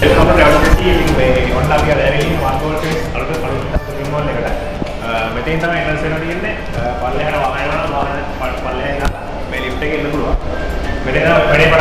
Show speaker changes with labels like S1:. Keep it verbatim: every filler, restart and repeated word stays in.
S1: Welcome to Travel City. ඉතින් මේ ඔන්න අපි අද ඇවිල්ලා ඉන්නේ GalleFace අලුත් අලුත් shopping mall එකට. මෙතෙන් තමයි entrance එක තියෙන්නේ. පල්ලෙහාට වාහන යනවා වාහන පල්ලෙහා ඉඳලා මේ lift එකේ ඉන්න පුළුවන්. මෙතන වැඩේ